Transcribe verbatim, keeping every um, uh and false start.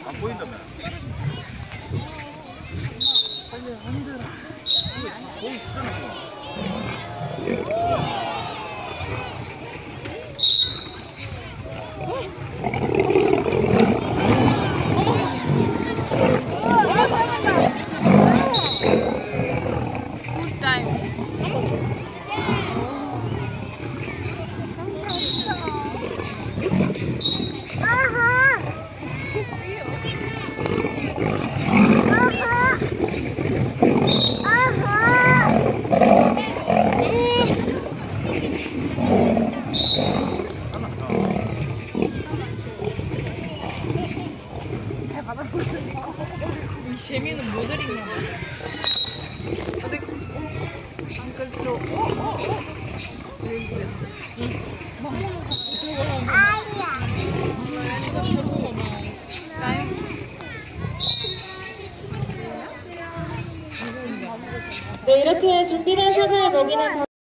안 보인다며. 빨리 앉아라. 거기 주잖아. 이 재미는 모델인가 봐. 근데 안 그래도 어? 어? 어? 응. 네, 이렇게 준비된 상을 먹이는